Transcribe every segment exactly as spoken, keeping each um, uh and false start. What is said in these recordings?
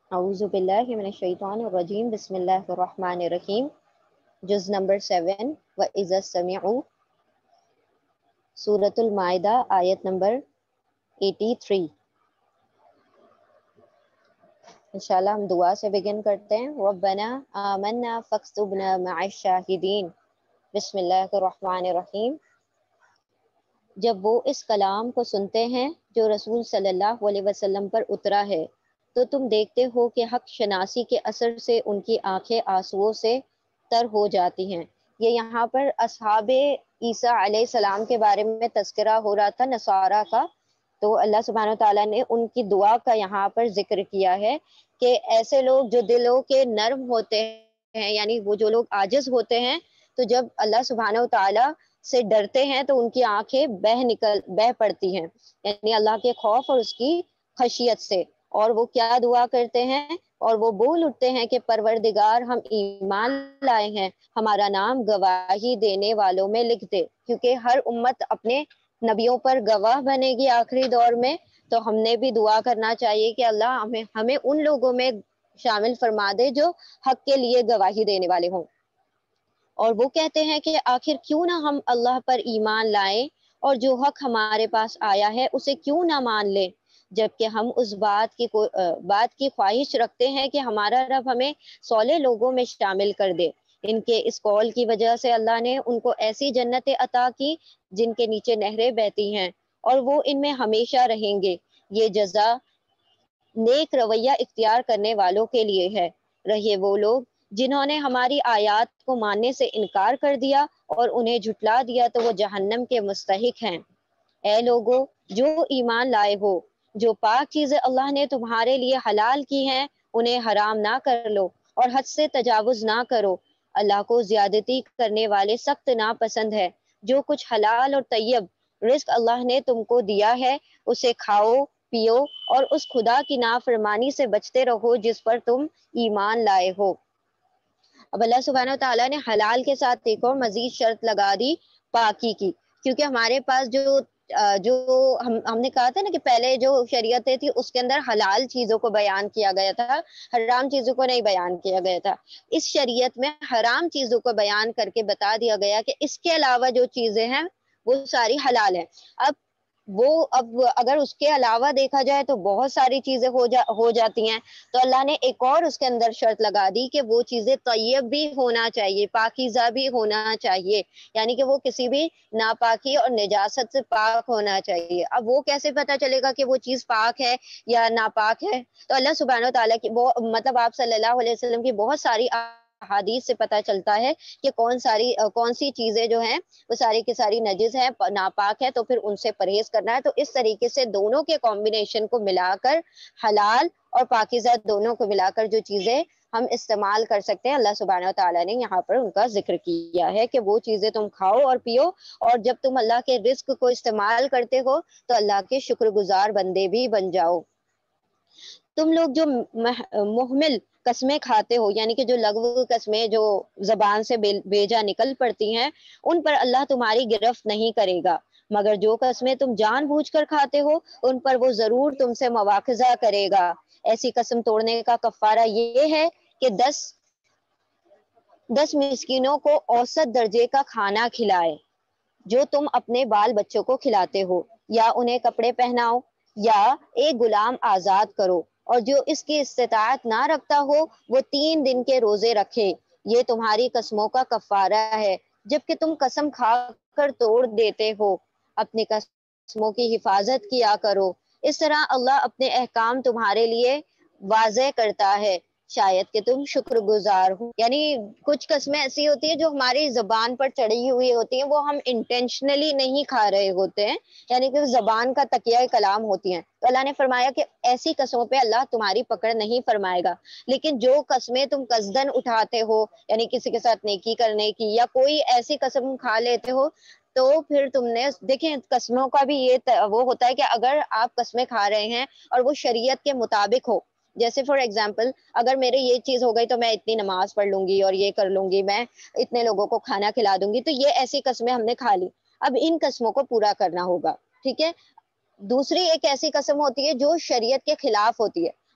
اعوذ باللہ من الشیطان الرجیم، بسم اللہ الرحمن الرحیم۔ جز نمبر سیون، وَإِذَا السَّمِعُ، سورۃ المائدہ، آیت نمبر ایٹی تھری۔ انشاءاللہ ہم دعا سے بگن کرتے ہیں۔ ربنا آمنا فاکتبنا مع الشاہدین۔ بسم اللہ الرحمن الرحیم۔ جب وہ اس کلام کو سنتے ہیں جو رسول صلی اللہ علیہ وسلم پر اترا ہے، تو تم دیکھتے ہو کہ حق شناسی کے اثر سے ان کی آنکھیں آنسوؤں سے تر ہو جاتی ہیں۔ یہ یہاں پر اصحاب عیسیٰ علیہ السلام کے بارے میں تذکرہ ہو رہا تھا، نصارہ کا، تو اللہ سبحانہ وتعالیٰ نے ان کی دعا کا یہاں پر ذکر کیا ہے کہ ایسے لوگ جو دلوں کے نرم ہوتے ہیں، یعنی وہ جو لوگ عاجز ہوتے ہیں، تو جب اللہ سبحانہ وتعالیٰ سے ڈرتے ہیں تو ان کی آنکھیں بہ نکل بہ پڑتی ہیں، یعنی اللہ کے خوف اور اس کی خشیت سے۔ اور وہ کیا دعا کرتے ہیں، اور وہ بول اٹھتے ہیں کہ پروردگار، ہم ایمان لائے ہیں، ہمارا نام گواہی دینے والوں میں لکھ دے، کیونکہ ہر امت اپنے نبیوں پر گواہ بنے گی آخری دور میں۔ تو ہم نے بھی دعا کرنا چاہیے کہ اللہ ہمیں ہمیں ان لوگوں میں شامل فرما دے جو حق کے لیے گواہی دینے والے ہوں۔ اور وہ کہتے ہیں کہ آخر کیوں نہ ہم اللہ پر ایمان لائیں، اور جو حق ہمارے پاس آیا ہے اسے کیوں نہ مان لیں، جبکہ ہم اس بات کی بات کی خواہش رکھتے ہیں کہ ہمارا رب ہمیں صالح لوگوں میں شامل کر دے۔ ان کے اس قول کی وجہ سے اللہ نے ان کو ایسی جنتیں عطا کی جن کے نیچے نہریں بہتی ہیں، اور وہ ان میں ہمیشہ رہیں گے۔ یہ جزا نیک رویہ اختیار کرنے والوں کے لیے ہے۔ رہے وہ لوگ جنہوں نے ہماری آیات کو ماننے سے انکار کر دیا اور انہیں جھٹلا دیا تو وہ جہنم کے مستحق ہیں۔ اے لوگو جو ایمان لائے ہو، جو پاک چیزیں اللہ نے تمہارے لیے حلال کی ہیں انہیں حرام نہ کر لو، اور حد سے تجاوز نہ کرو۔ اللہ کو زیادتی کرنے والے سخت ناپسند ہے۔ جو کچھ حلال اور طیب رزق اللہ نے تم کو دیا ہے اسے کھاؤ پیو، اور اس خدا کی نافرمانی سے بچتے رہو جس پر تم ایمان لائے ہو۔ اب اللہ سبحانہ وتعالیٰ نے حلال کے ساتھ ایک اور مزید شرط لگا دی، پاکی کی، کیونکہ ہمارے پاس جو جو ہم ہم نے کہا تھا نا کہ پہلے جو شریعتیں تھی اس کے اندر حلال چیزوں کو بیان کیا گیا تھا، حرام چیزوں کو نہیں بیان کیا گیا تھا۔ اس شریعت میں حرام چیزوں کو بیان کر کے بتا دیا گیا کہ اس کے علاوہ جو چیزیں ہیں وہ ساری حلال ہیں۔ اب وہ اب اگر اس کے علاوہ دیکھا جائے تو بہت ساری چیزیں ہو جا ہو جاتی ہیں، تو اللہ نے ایک اور اس کے اندر شرط لگا دی کہ وہ چیزیں طیب بھی ہونا چاہیے، پاکیزہ بھی ہونا چاہیے، یعنی کہ وہ کسی بھی ناپاکی اور نجاست سے پاک ہونا چاہیے۔ اب وہ کیسے پتہ چلے گا کہ وہ چیز پاک ہے یا ناپاک ہے؟ تو اللہ سبحانہ وتعالیٰ کی مطلب آپ صلی اللہ علیہ وسلم کی بہت ساری احادیث سے پتہ چلتا ہے کہ کون ساری کون سی چیزیں جو ہیں وہ ساری کی ساری نجس ہے، ناپاک ہے، تو پھر ان سے پرہیز کرنا ہے۔ تو اس طریقے سے دونوں کے کمبینیشن کو ملا کر، حلال اور پاکیزہ دونوں کو ملا کر جو چیزیں ہم استعمال کر سکتے ہیں، اللہ سبحانہ وتعالیٰ نے یہاں پر ان کا ذکر کیا ہے کہ وہ چیزیں تم کھاؤ اور پیو، اور جب تم اللہ کے رزق کو استعمال کرتے ہو تو اللہ کے شکر گزار بندے بھی بن جاؤ۔ تم لوگ جو محمل قسمیں کھاتے ہو، یعنی کہ جو لغو قسمیں جو زبان سے بیجا نکل پڑتی ہیں، ان پر اللہ تمہاری گرفت نہیں کرے گا، مگر جو قسمیں تم جان بوجھ کر کھاتے ہو ان پر وہ ضرور تم سے مواخذہ کرے گا۔ ایسی قسم توڑنے کا کفارہ یہ ہے کہ دس دس مسکینوں کو اوسط درجے کا کھانا کھلائے جو تم اپنے بال بچوں کو کھلاتے ہو، یا انہیں کپڑے پہناؤ، یا ایک غلام آزاد کرو، اور جو اس کی استطاعت نہ رکھتا ہو وہ تین دن کے روزے رکھے۔ یہ تمہاری قسموں کا کفارہ ہے جبکہ تم قسم کھا کر توڑ دیتے ہو۔ اپنی قسموں کی حفاظت کیا کرو، اس طرح اللہ اپنے احکام تمہارے لیے واضح کرتا ہے، شاید کہ تم شکر گزار ہو۔ یعنی کچھ قسمیں ایسی ہوتی ہیں جو ہماری زبان پر چڑھی ہوئی ہوتی ہیں، وہ ہم انٹینشنلی نہیں کھا رہے ہوتے ہیں، یعنی کہ زبان کا تکیہ کلام ہوتی ہیں، تو اللہ نے فرمایا کہ ایسی قسموں پہ اللہ تمہاری پکڑ نہیں فرمائے گا۔ لیکن جو قسمیں تم قصدن اٹھاتے ہو، یعنی کسی کے ساتھ نیکی کرنے کی، یا کوئی ایسی قسم کھا لیتے ہو، تو پھر تم نے دیکھیں قسموں کا بھی یہ وہ ہوتا ہے کہ اگر آپ قسمیں کھا رہے ہیں اور وہ شریعت کے مطابق ہو، جیسے فار ایگزامپل اگر میرے یہ چیز ہو گئی تو میں اتنی نماز پڑھ لوں گی اور یہ کر لوں گی، میں اتنے لوگوں کو کھانا کھلا دوں گی، تو یہ ایسی قسمیں ہم نے کھا لی، اب ان قسموں کو پورا کرنا ہوگا، ٹھیک ہے۔ دوسری ایک ایسی قسم ہوتی ہے جو شریعت کے خلاف ہوتی ہے،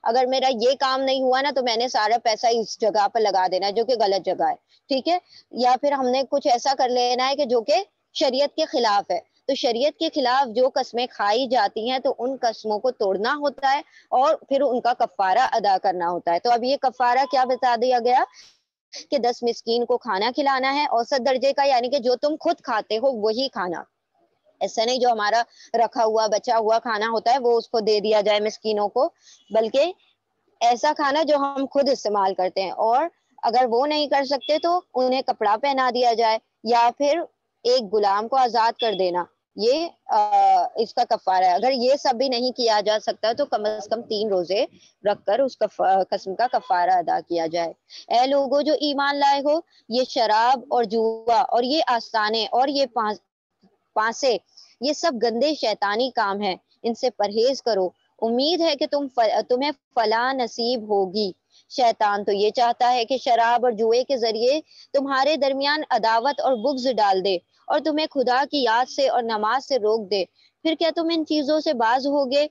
اگر میرا یہ کام نہیں ہوا نا تو میں نے سارا پیسہ اس جگہ پر لگا دینا ہے جو کہ غلط جگہ ہے، ٹھیک ہے، یا پھر ہم نے کچھ ایسا کر لینا ہے کہ جو کہ شریعت کے خلاف ہے. تو شریعت کے خلاف جو قسمیں کھائی جاتی ہیں تو ان قسموں کو توڑنا ہوتا ہے اور پھر ان کا کفارہ ادا کرنا ہوتا ہے. تو اب یہ کفارہ کیا بتا دیا گیا کہ دس مسکین کو کھانا کھلانا ہے اوسط درجے کا، یعنی کہ جو تم خود کھاتے ہو وہی کھانا، ایسا نہیں جو ہمارا رکھا ہوا بچا ہوا کھانا ہوتا ہے وہ اس کو دے دیا جائے مسکینوں کو، بلکہ ایسا کھانا جو ہم خود استعمال کرتے ہیں. اور اگر وہ نہیں کر سکتے تو انہیں کپڑا پہنا دیا جائے یا پھر ایک غلام کو آزاد کر دینا، یہ اس کا کفارہ ہے. اگر یہ سب بھی نہیں کیا جا سکتا تو کم از کم تین روزے رکھ کر اس قسم کا کفارہ ادا کیا جائے. اے لوگوں جو ایمان لائے ہو، یہ شراب اور جوا اور یہ آستانے اور یہ پانسے یہ سب گندے شیطانی کام ہیں، ان سے پرہیز کرو. امید ہے کہ تم تمہیں فلاح نصیب ہوگی. شیطان تو یہ چاہتا ہے کہ شراب اور جوئے کے ذریعے تمہارے درمیان عداوت اور بغض ڈال دے اور تمہیں خدا کی یاد سے اور نماز سے روک دے. پھر کیا تم ان چیزوں سے باز ہوگے؟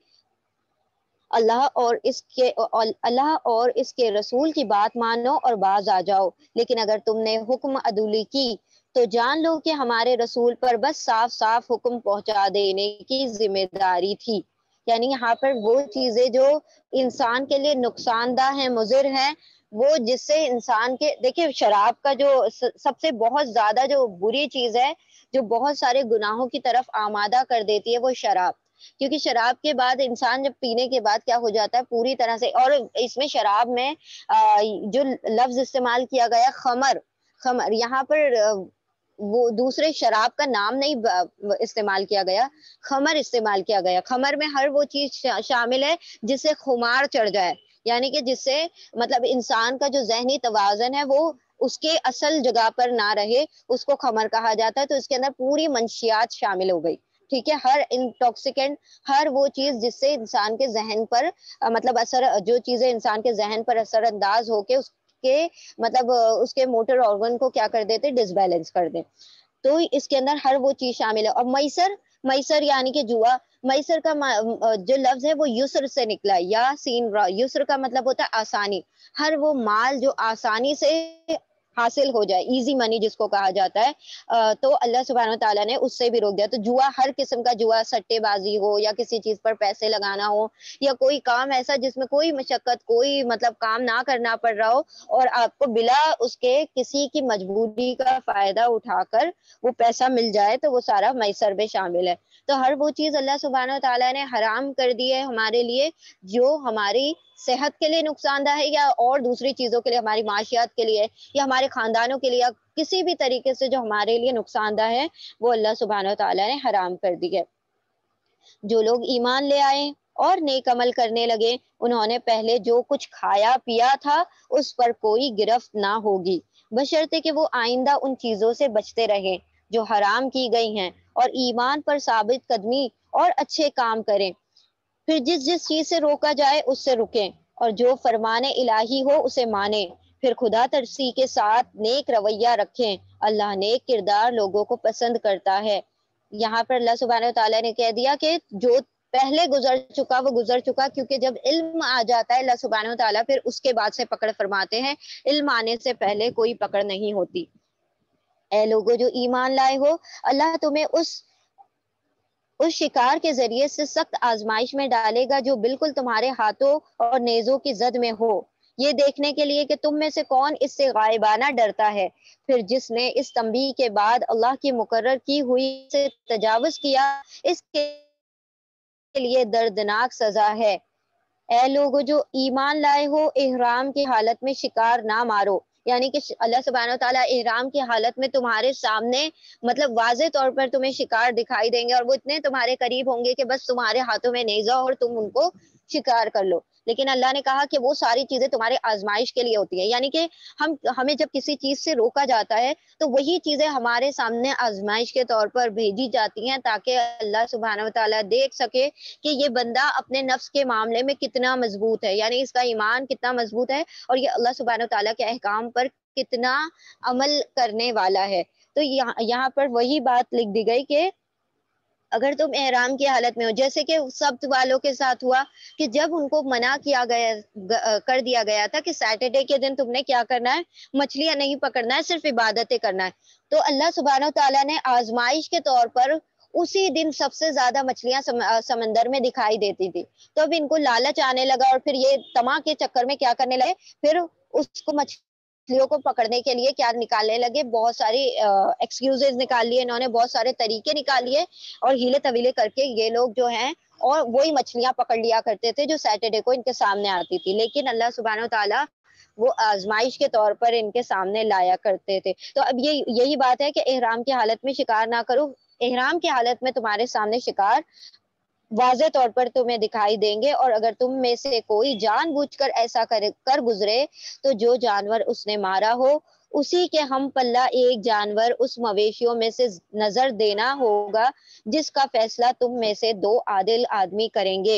اللہ اور اس کے اللہ اور اس کے رسول کی بات مانو اور باز آ جاؤ. لیکن اگر تم نے حکم عدولی کی تو جان لو کہ ہمارے رسول پر بس صاف صاف حکم پہنچا دینے کی ذمہ داری تھی. یعنی یہاں پر وہ چیزیں جو انسان کے لیے نقصان دہ ہیں، مضر ہیں، وہ جس سے انسان کے دیکھیں شراب کا جو سب سے بہت زیادہ جو بری چیز ہے جو بہت سارے گناہوں کی طرف آمادہ کر دیتی ہے وہ شراب. کیونکہ شراب کے بعد انسان جب پینے کے بعد کیا ہو جاتا ہے پوری طرح سے، اور اس میں شراب میں جو لفظ استعمال کیا گیا خمر، خمر یہاں پر وہ دوسرے شراب کا نام نہیں استعمال کیا گیا، خمر استعمال کیا گیا. خمر میں ہر وہ چیز شامل ہے جس سے خمار چڑھ جائے، یعنی کہ جس سے مطلب انسان کا جو ذہنی توازن ہے وہ اس کے اصل جگہ پر نہ رہے، اس کو خمر کہا جاتا ہے. تو اس کے اندر پوری منشیات شامل ہو گئی، ٹھیک ہے، ہر انٹاکسیکینٹ، ہر وہ چیز جس سے انسان کے ذہن پر مطلب اثر، جو چیزیں انسان کے ذہن پر اثر انداز ہو کے اس کے مطلب اس کے موٹر آرگن کو کیا کر دیتے، ڈس بیلنس کر دیں. تو اس کے اندر ہر وہ چیز شامل ہے. اور میسر، میسر یعنی کہ جوا، میسر کا جو لفظ ہے وہ یسر سے نکلا ہے، یا سین را، یسر کا مطلب ہوتا ہے آسانی، ہر وہ مال جو آسانی سے حاصل ہو جائے، ایزی منی جس کو کہا جاتا ہے، تو اللہ سبحانہ وتعالیٰ نے اس سے بھی روک دیا. تو جوا، ہر قسم کا جوا، سٹے بازی ہو یا کسی چیز پر پیسے لگانا ہو یا کوئی کام ایسا جس میں کوئی مشقت، کوئی مطلب کام نہ کرنا پڑ رہا ہو اور آپ کو بلا اس کے کسی کی مجبوری کا فائدہ اٹھا کر وہ پیسہ مل جائے، تو وہ سارا میسر میں شامل ہے. تو ہر وہ چیز اللہ سبحانہ وتعالیٰ نے حرام کر دی ہے ہمارے لیے جو ہماری صحت کے لیے نقصان دہ ہے یا اور دوسری چیزوں کے لیے، ہماری معاشیات کے لیے یا ہمارے خاندانوں کے لیے، کسی بھی طریقے سے جو ہمارے لیے نقصان دہ ہے وہ اللہ سبحانہ وتعالیٰ نے حرام کر دی ہے. جو لوگ ایمان لے آئے اور نیک عمل کرنے لگے انہوں نے پہلے جو کچھ کھایا پیا تھا اس پر کوئی گرفت نہ ہوگی، بشرطے کہ وہ آئندہ ان چیزوں سے بچتے رہیں جو حرام کی گئی ہیں اور ایمان پر ثابت قدمی اور اچھے کام کریں. پھر جس جس چیز سے روکا جائے اس سے رکیں اور جو فرمان الہی ہو اسے مانیں. پھر خدا ترسی کے ساتھ نیک رویہ رکھیں، اللہ نیک کردار لوگوں کو پسند کرتا ہے. یہاں پر اللہ سبحانہ وتعالیٰ نے کہہ دیا کہ جو پہلے گزر چکا وہ گزر چکا، کیونکہ جب علم آ جاتا ہے اللہ سبحانہ وتعالیٰ پھر اس کے بعد سے پکڑ فرماتے ہیں، علم آنے سے پہلے کوئی پکڑ نہیں ہوتی. اے لوگوں جو ایمان لائے ہو، اللہ تمہیں اس اس شکار کے ذریعے سے سخت آزمائش میں ڈالے گا جو بالکل تمہارے ہاتھوں اور نیزوں کی زد میں ہو، یہ دیکھنے کے لیے کہ تم میں سے کون اس سے غائبانہ ڈرتا ہے. پھر جس نے اس تنبیہ کے بعد اللہ کی مقرر کی ہوئی سے تجاوز کیا اس کے لیے دردناک سزا ہے. اے لوگو جو ایمان لائے ہو، احرام کی حالت میں شکار نہ مارو، یعنی کہ اللہ سبحانہ وتعالیٰ احرام کی حالت میں تمہارے سامنے مطلب واضح طور پر تمہیں شکار دکھائی دیں گے اور وہ اتنے تمہارے قریب ہوں گے کہ بس تمہارے ہاتھوں میں نیزہ اور تم ان کو شکار کر لو. لیکن اللہ نے کہا کہ وہ ساری چیزیں تمہارے آزمائش کے لیے ہوتی ہیں، یعنی کہ ہم ہمیں جب کسی چیز سے روکا جاتا ہے تو وہی چیزیں ہمارے سامنے آزمائش کے طور پر بھیجی جاتی ہیں تاکہ اللہ سبحانہ وتعالیٰ دیکھ سکے کہ یہ بندہ اپنے نفس کے معاملے میں کتنا مضبوط ہے، یعنی اس کا ایمان کتنا مضبوط ہے اور یہ اللہ سبحانہ وتعالیٰ کے احکام پر کتنا عمل کرنے والا ہے. تو یہاں یہاں پر وہی بات لکھ دی گئی کہ اگر تم احرام کی حالت میں ہو، جیسے کہ سبت والوں کے ساتھ ہوا کہ جب ان کو منع کیا گیا کر دیا گیا تھا کہ سیٹرڈے کے دن تم نے کیا کرنا ہے، مچھلیاں نہیں پکڑنا ہے، صرف عبادتیں کرنا ہے، تو اللہ سبحانہ و تعالیٰ نے آزمائش کے طور پر اسی دن سب سے زیادہ مچھلیاں سمندر میں دکھائی دیتی تھی، تو اب ان کو لالچ آنے لگا اور پھر یہ تما کے چکر میں کیا کرنے لگے، پھر اس کو مچھلیوں کو پکڑنے کے لیے کیا نکالنے لگے، بہت ساری ایکسکیوزز نکال لیے انہوں نے، بہت سارے طریقے نکال لیے اور ہیلے طویلے کر کے یہ لوگ جو ہیں اور وہی مچھلیاں پکڑ لیا کرتے تھے جو سیٹرڈے کو ان کے سامنے آتی تھی، لیکن اللہ سبحانہ و تعالیٰ وہ آزمائش کے طور پر ان کے سامنے لایا کرتے تھے۔ تو اب یہ یہی بات ہے کہ احرام کی حالت میں شکار نہ کرو، احرام کی حالت میں تمہارے سامنے شکار واضح طور پر تمہیں دکھائی دیں گے، اور اگر تم میں سے کوئی جان بوجھ کر ایسا کر کر گزرے تو جو جانور اس نے مارا ہو اسی کے ہم پلہ ایک جانور اس مویشیوں میں سے نظر دینا ہوگا جس کا فیصلہ تم میں سے دو عادل آدمی کریں گے،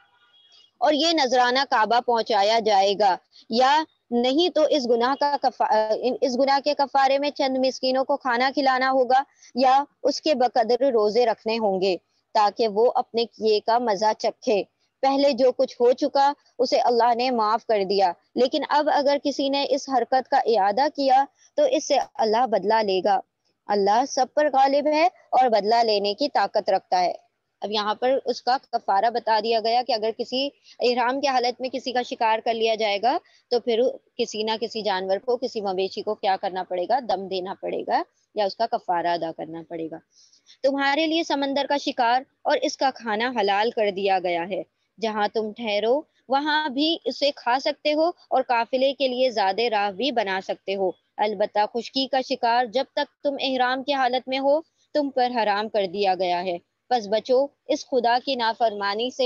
اور یہ نذرانہ کعبہ پہنچایا جائے گا، یا نہیں تو اس گناہ کا کفا... اس گناہ کے کفارے میں چند مسکینوں کو کھانا کھلانا ہوگا یا اس کے بقدر روزے رکھنے ہوں گے تاکہ وہ اپنے کیے کا مزہ چکھے۔ پہلے جو کچھ ہو چکا اسے اللہ نے معاف کر دیا، لیکن اب اگر کسی نے اس حرکت کا اعادہ کیا تو اس سے اللہ بدلہ لے گا، اللہ سب پر غالب ہے اور بدلہ لینے کی طاقت رکھتا ہے۔ اب یہاں پر اس کا کفارہ بتا دیا گیا کہ اگر کسی احرام کی حالت میں کسی کا شکار کر لیا جائے گا تو پھر کسی نہ کسی جانور کو، کسی مویشی کو کیا کرنا پڑے گا، دم دینا پڑے گا یا اس کا کفارہ ادا کرنا پڑے گا۔ تمہارے لیے سمندر کا شکار اور اس کا کھانا حلال کر دیا گیا ہے، جہاں تم ٹھہرو وہاں بھی اسے کھا سکتے ہو اور قافلے کے لیے زیادہ راہ بھی بنا سکتے ہو، البتہ خشکی کا شکار جب تک تم احرام کی حالت میں ہو تم پر حرام کر دیا گیا ہے، پس بچو اس خدا کی نافرمانی سے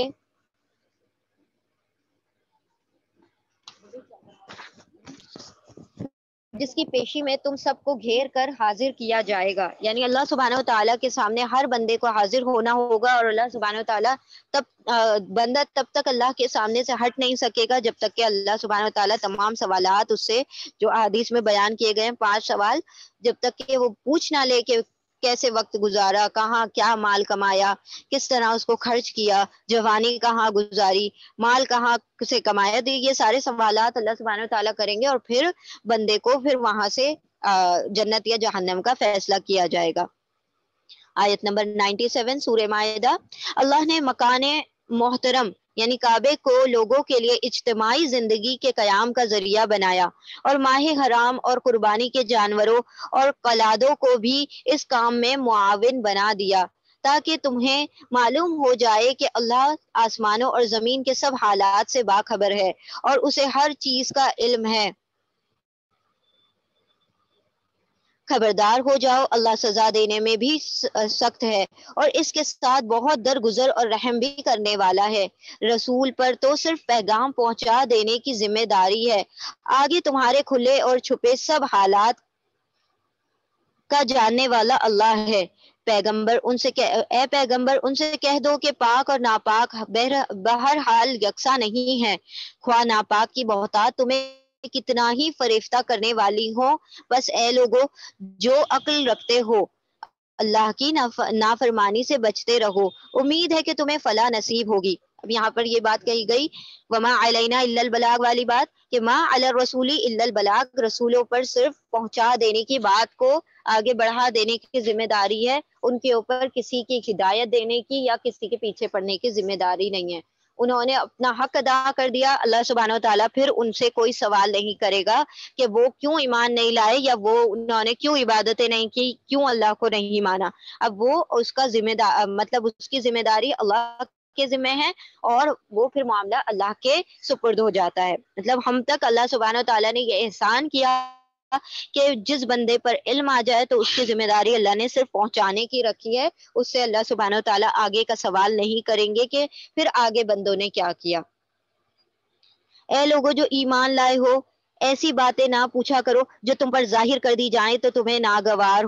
جس کی پیشی میں تم سب کو گھیر کر حاضر کیا جائے گا، یعنی اللہ سبحانہ و تعالیٰ کے سامنے ہر بندے کو حاضر ہونا ہوگا، اور اللہ سبحانہ و تعالیٰ تب بندہ تب تک اللہ کے سامنے سے ہٹ نہیں سکے گا جب تک کہ اللہ سبحانہ و تعالیٰ تمام سوالات اس سے جو احادیث میں بیان کیے گئے ہیں پانچ سوال، جب تک کہ وہ پوچھ نہ لے کہ کیسے وقت گزارا، کہاں کیا مال کمایا، کس طرح اس کو خرچ کیا، جوانی کہاں گزاری، مال کہاں سے کمایا، یہ سارے سوالات اللہ سبحانہ و تعالیٰ کریں گے اور پھر بندے کو پھر وہاں سے جنت یا جہنم کا فیصلہ کیا جائے گا۔ آیت نمبر سنتاسی سورہ مائدہ۔ اللہ نے مکان محترم یعنی کعبے کو لوگوں کے لیے اجتماعی زندگی کے قیام کا ذریعہ بنایا، اور ماہ حرام اور قربانی کے جانوروں اور قلادوں کو بھی اس کام میں معاون بنا دیا تاکہ تمہیں معلوم ہو جائے کہ اللہ آسمانوں اور زمین کے سب حالات سے باخبر ہے اور اسے ہر چیز کا علم ہے۔ خبردار ہو جاؤ، اللہ سزا دینے میں بھی سخت ہے اور اس کے ساتھ بہت درگزر اور رحم بھی کرنے والا ہے۔ رسول پر تو صرف پیغام پہنچا دینے کی ذمہ داری ہے، آگے تمہارے کھلے اور چھپے سب حالات کا جاننے والا اللہ ہے۔ پیغمبر ان سے اے پیغمبر ان سے کہہ دو کہ پاک اور ناپاک بہرحال یکساں نہیں ہے، خواہ ناپاک کی بہتات تمہیں کتنا ہی فریفتہ کرنے والی ہوں، بس اے لوگو جو عقل رکھتے ہو اللہ کی نافرمانی سے بچتے رہو، امید ہے کہ تمہیں فلاح نصیب ہوگی۔ اب یہاں پر یہ بات کہی گئی وما علینا الا البلاغ والی بات کہ ما علی الرسول الا البلاغ، رسولوں پر صرف پہنچا دینے کی بات کو آگے بڑھا دینے کی ذمہ داری ہے، ان کے اوپر کسی کی ہدایت دینے کی یا کسی کے پیچھے پڑنے کی ذمہ داری نہیں ہے۔ انہوں نے اپنا حق ادا کر دیا، اللہ سبحانہ و تعالیٰ پھر ان سے کوئی سوال نہیں کرے گا کہ وہ کیوں ایمان نہیں لائے یا وہ انہوں نے کیوں عبادتیں نہیں کی، کیوں اللہ کو نہیں مانا۔ اب وہ اس کا ذمہ دار مطلب اس کی ذمہ داری اللہ کے ذمہ ہے اور وہ پھر معاملہ اللہ کے سپرد ہو جاتا ہے۔ مطلب ہم تک اللہ سبحانہ و تعالیٰ نے یہ احسان کیا کہ جس بندے پر علم آ جائے تو اس کی ذمہ داری اللہ نے صرف پہنچانے کی رکھی ہے، اس سے اللہ سبحانہ و تعالیٰ آگے کا سوال نہیں کریں گے کہ پھر آگے بندوں نے کیا کیا۔ اے لوگو جو ایمان لائے ہو، ایسی باتیں نہ پوچھا کرو جو تم پر ظاہر کر دی جائیں تو تمہیں ناگوار ہو،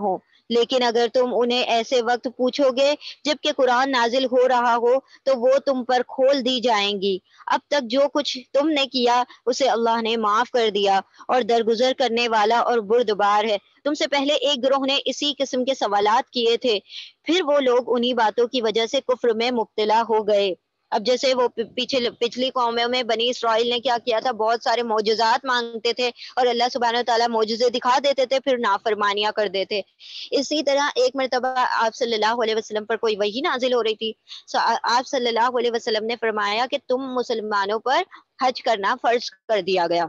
لیکن اگر تم انہیں ایسے وقت پوچھو گے جب کہ قرآن نازل ہو رہا ہو تو وہ تم پر کھول دی جائیں گی۔ اب تک جو کچھ تم نے کیا اسے اللہ نے معاف کر دیا اور درگزر کرنے والا اور بردبار ہے۔ تم سے پہلے ایک گروہ نے اسی قسم کے سوالات کیے تھے، پھر وہ لوگ انہی باتوں کی وجہ سے کفر میں مبتلا ہو گئے۔ اب جیسے وہ پچھلے پچھلی قوموں میں بنی اسرائیل نے کیا کیا تھا، بہت سارے معجزات مانگتے تھے اور اللہ سبحانہ تعالیٰ معجزے دکھا دیتے تھے، پھر نافرمانیاں کر دیتے۔ اسی طرح ایک مرتبہ آپ صلی اللہ علیہ وسلم پر کوئی وحی نازل ہو رہی تھی، آپ صلی اللہ علیہ وسلم نے فرمایا کہ تم مسلمانوں پر حج کرنا فرض کر دیا گیا۔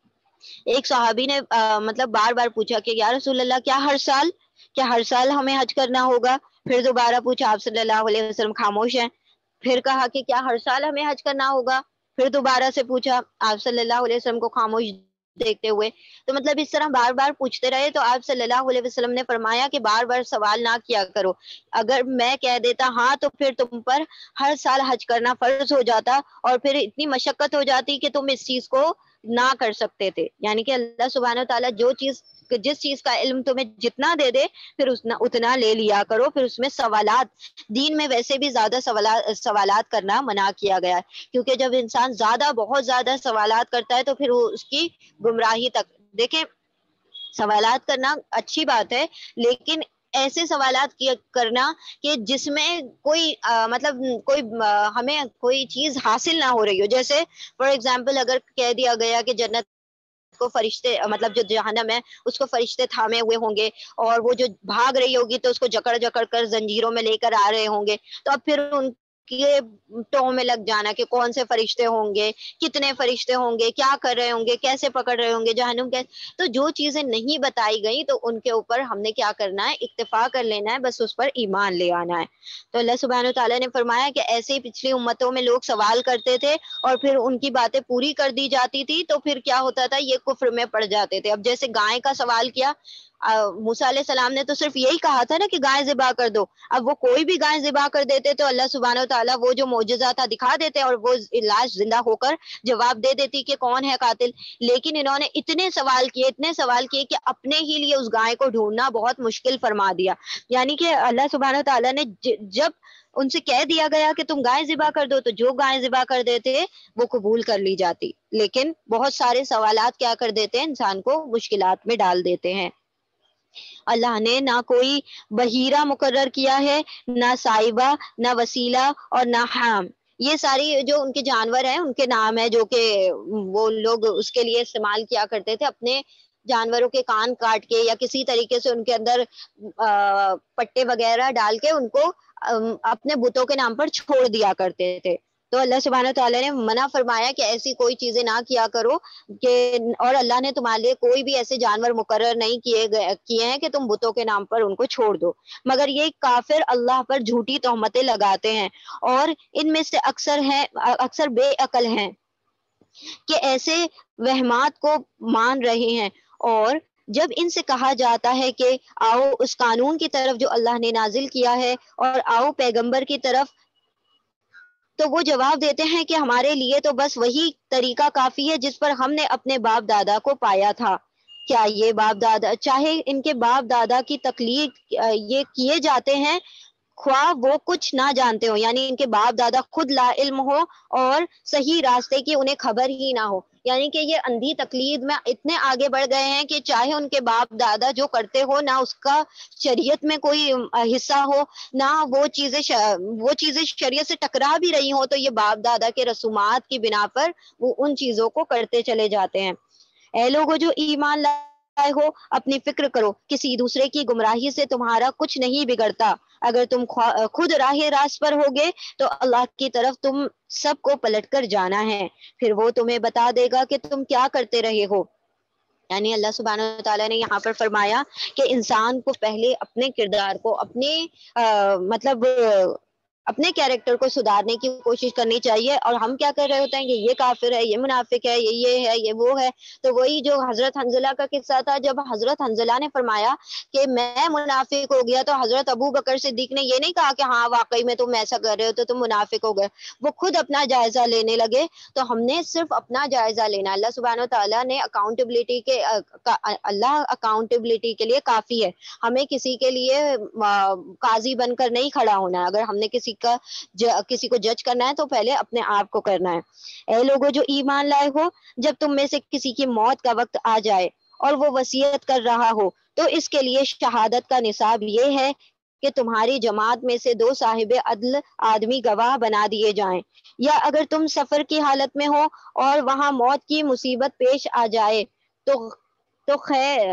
ایک صحابی نے آ, مطلب بار بار پوچھا کہ یا رسول اللہ کیا ہر سال کیا ہر سال ہمیں حج کرنا ہوگا؟ پھر دوبارہ پوچھا، آپ صلی اللہ علیہ وسلم خاموش ہیں۔ پھر کہا کہ کیا ہر سال ہمیں حج کرنا ہوگا؟ پھر دوبارہ سے پوچھا، آپ صلی اللہ علیہ وسلم کو خاموش دیکھتے ہوئے۔ تو مطلب اس طرح بار بار پوچھتے رہے تو آپ صلی اللہ علیہ وسلم نے فرمایا کہ بار بار سوال نہ کیا کرو، اگر میں کہہ دیتا ہاں تو پھر تم پر ہر سال حج کرنا فرض ہو جاتا اور پھر اتنی مشقت ہو جاتی کہ تم اس چیز کو نہ کر سکتے تھے۔ یعنی کہ اللہ سبحانہ تعالیٰ جو چیز جس چیز کا علم تمہیں جتنا دے دے پھر اتنا لے لیا کرو، پھر اس میں سوالات، دین میں ویسے بھی زیادہ سوالات سوالات کرنا منع کیا گیا ہے، کیونکہ جب انسان زیادہ بہت زیادہ سوالات کرتا ہے تو پھر وہ اس کی گمراہی تک، دیکھیں سوالات کرنا اچھی بات ہے لیکن ایسے سوالات کرنا کہ جس میں کوئی آ, مطلب کوئی آ, ہمیں کوئی چیز حاصل نہ ہو رہی ہو، جیسے فار ایگزامپل اگر کہہ دیا گیا کہ جنت کو فرشتے، مطلب جو جہنم ہے اس کو فرشتے تھامے ہوئے ہوں گے اور وہ جو بھاگ رہی ہوگی تو اس کو جکڑ جکڑ کر زنجیروں میں لے کر آ رہے ہوں گے، تو اب پھر ان کے ٹو میں لگ جانا کہ کون سے فرشتے ہوں گے، کتنے فرشتے ہوں گے، کیا کر رہے ہوں گے، کیسے پکڑ رہے ہوں گے، جہنم کیسے، تو جو چیزیں نہیں بتائی گئی تو ان کے اوپر ہم نے کیا کرنا ہے، اکتفا کر لینا ہے، بس اس پر ایمان لے آنا ہے۔ تو اللہ سبحانہ تعالیٰ نے فرمایا کہ ایسے ہی پچھلی امتوں میں لوگ سوال کرتے تھے اور پھر ان کی باتیں پوری کر دی جاتی تھی تو پھر کیا ہوتا تھا، یہ کفر میں پڑ جاتے تھے۔ اب جیسے گائے کا سوال کیا، موسیٰ علیہ السلام نے تو صرف یہی کہا تھا نا کہ گائے ذبح کر دو، اب وہ کوئی بھی گائے ذبح کر دیتے تو اللہ سبحانہ وتعالیٰ وہ جو معجزہ تھا دکھا دیتے اور وہ لاش زندہ ہو کر جواب دے دیتی کہ کون ہے قاتل۔ لیکن انہوں نے اتنے سوال کیے اتنے سوال کیے کہ اپنے ہی لیے اس گائے کو ڈھونڈنا بہت مشکل فرما دیا۔ یعنی کہ اللہ سبحانہ وتعالیٰ نے جب ان سے کہہ دیا گیا کہ تم گائے ذبح کر دو تو جو گائے ذبح کر دیتے وہ قبول کر لی جاتی، لیکن بہت سارے سوالات کیا کر دیتے ہیں، انسان کو مشکلات میں ڈال دیتے ہیں۔ اللہ نے نہ کوئی بحیرہ مقرر کیا ہے، نہ سائبہ، نہ وسیلہ اور نہ حام، یہ ساری جو ان کے جانور ہیں ان کے نام ہے جو کہ وہ لوگ اس کے لیے استعمال کیا کرتے تھے، اپنے جانوروں کے کان کاٹ کے یا کسی طریقے سے ان کے اندر پٹے وغیرہ ڈال کے ان کو اپنے بتوں کے نام پر چھوڑ دیا کرتے تھے۔ تو اللہ سبحانہ تعالیٰ نے منع فرمایا کہ ایسی کوئی چیزیں نہ کیا کرو کہ، اور اللہ نے تمہارے لیے کوئی بھی ایسے جانور مقرر نہیں کیے گئے کیے ہیں کہ تم بتوں کے نام پر ان کو چھوڑ دو، مگر یہ کافر اللہ پر جھوٹی تہمتیں لگاتے ہیں اور ان میں سے اکثر ہیں اکثر بے عقل ہیں کہ ایسے وہمات کو مان رہے ہیں۔ اور جب ان سے کہا جاتا ہے کہ آؤ اس قانون کی طرف جو اللہ نے نازل کیا ہے اور آؤ پیغمبر کی طرف، تو وہ جواب دیتے ہیں کہ ہمارے لیے تو بس وہی طریقہ کافی ہے جس پر ہم نے اپنے باپ دادا کو پایا تھا۔ کیا یہ باپ دادا، چاہے ان کے باپ دادا کی تقلید یہ کیے جاتے ہیں خواہ وہ کچھ نہ جانتے ہو، یعنی ان کے باپ دادا خود لا علم ہو اور صحیح راستے کی انہیں خبر ہی نہ ہو، یعنی کہ یہ اندھی تقلید میں اتنے آگے بڑھ گئے ہیں کہ چاہے ان کے باپ دادا جو کرتے ہو نہ اس کا شریعت میں کوئی حصہ ہو، نہ وہ چیزیں وہ چیزیں شریعت سے ٹکرا بھی رہی ہوں، تو یہ باپ دادا کے رسومات کی بنا پر وہ ان چیزوں کو کرتے چلے جاتے ہیں۔ اے لوگو جو ایمان لائے ہو، اپنی فکر کرو، کسی دوسرے کی گمراہی سے تمہارا کچھ نہیں بگڑتا، اگر تم خود راہ راست پر ہوگے تو اللہ کی طرف تم سب کو پلٹ کر جانا ہے، پھر وہ تمہیں بتا دے گا کہ تم کیا کرتے رہے ہو۔ یعنی اللہ سبحانہ تعالیٰ نے یہاں پر فرمایا کہ انسان کو پہلے اپنے کردار کو، اپنے مطلب اپنے کیریکٹر کو سدھارنے کی کوشش کرنی چاہیے. اور ہم کیا کر رہے ہوتے ہیں کہ یہ کافر ہے، یہ منافق ہے، یہ یہ ہے، یہ وہ ہے. تو وہی جو حضرت حنظلہ کا قصہ تھا، جب حضرت حنظلہ نے فرمایا کہ میں منافق ہو گیا، تو حضرت ابو بکر صدیق نے یہ نہیں کہا کہ ہاں واقعی میں تم ایسا کر رہے ہو تو تم منافق ہو گئے. وہ خود اپنا جائزہ لینے لگے. تو ہم نے صرف اپنا جائزہ لینا. اللہ سبحانہ و تعالیٰ نے اکاؤنٹیبلٹی کے اللہ اکاؤنٹیبلٹی کے لیے کافی ہے. ہمیں کسی کے لیے قاضی بن کر نہیں کھڑا ہونا ہے. اگر ہم نے کسی کا کسی کو جج کرنا ہے تو پہلے اپنے آپ کو کرنا ہے. اے لوگوں جو ایمان لائے ہو، جب تم میں سے کسی کی موت کا وقت آ جائے اور وہ وصیت کر رہا ہو تو اس کے لیے شہادت کا نصاب یہ ہے کہ تمہاری جماعت میں سے دو صاحب عدل آدمی گواہ بنا دیے جائیں. یا اگر تم سفر کی حالت میں ہو اور وہاں موت کی مصیبت پیش آ جائے تو تو خیر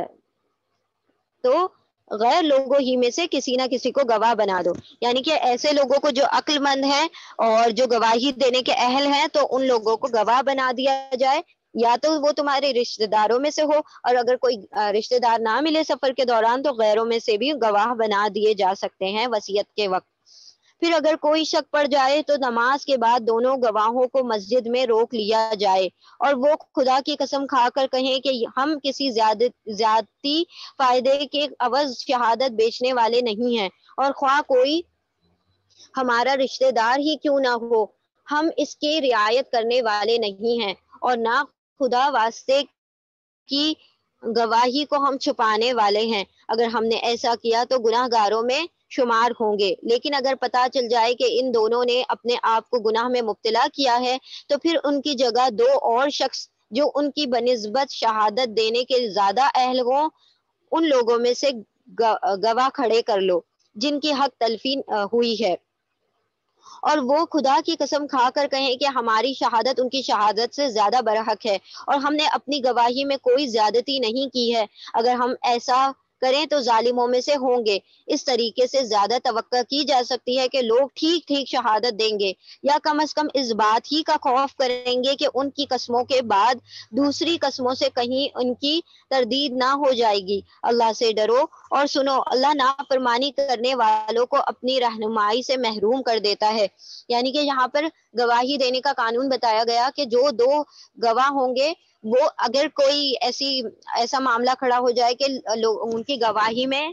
تو غیر لوگوں ہی میں سے کسی نہ کسی کو گواہ بنا دو. یعنی کہ ایسے لوگوں کو جو عقل مند ہیں اور جو گواہی دینے کے اہل ہیں تو ان لوگوں کو گواہ بنا دیا جائے. یا تو وہ تمہارے رشتہ داروں میں سے ہو، اور اگر کوئی رشتہ دار نہ ملے سفر کے دوران تو غیروں میں سے بھی گواہ بنا دیے جا سکتے ہیں وصیت کے وقت. پھر اگر کوئی شک پڑ جائے تو نماز کے بعد دونوں گواہوں کو مسجد میں روک لیا جائے اور وہ خدا کی قسم کھا کر کہیں کہ ہم کسی زیادتی فائدے کے عوض شہادت بیچنے والے نہیں ہیں، اور خواہ کوئی ہمارا رشتہ دار ہی کیوں نہ ہو ہم اس کی رعایت کرنے والے نہیں ہیں، اور نہ خدا واسطے کی گواہی کو ہم چھپانے والے ہیں. اگر ہم نے ایسا کیا تو گناہ گاروں میں شمار ہوں گے. لیکن اگر پتہ چل جائے کہ ان دونوں نے اپنے آپ کو گناہ میں مبتلا کیا ہے تو پھر ان کی جگہ دو اور شخص جو ان کی بنسبت شہادت دینے کے زیادہ اہل ہوں ان لوگوں میں سے گواہ کھڑے کر لو جن کی حق تلفی ہوئی ہے، اور وہ خدا کی قسم کھا کر کہیں کہ ہماری شہادت ان کی شہادت سے زیادہ برحق ہے اور ہم نے اپنی گواہی میں کوئی زیادتی نہیں کی ہے. اگر ہم ایسا کریں تو ظالموں میں سے ہوں گے. اس طریقے سے زیادہ توقع کی جا سکتی ہے کہ لوگ ٹھیک ٹھیک شہادت دیں گے، یا کم از کم اس بات ہی کا خوف کریں گے کہ ان کی قسموں کے بعد دوسری قسموں سے کہیں ان کی تردید نہ ہو جائے گی. اللہ سے ڈرو اور سنو، اللہ نافرمانی کرنے والوں کو اپنی رہنمائی سے محروم کر دیتا ہے. یعنی کہ یہاں پر گواہی دینے کا قانون بتایا گیا کہ جو دو گواہ ہوں گے وہ اگر کوئی ایسی ایسا معاملہ کھڑا ہو جائے کہ ان کی گواہی میں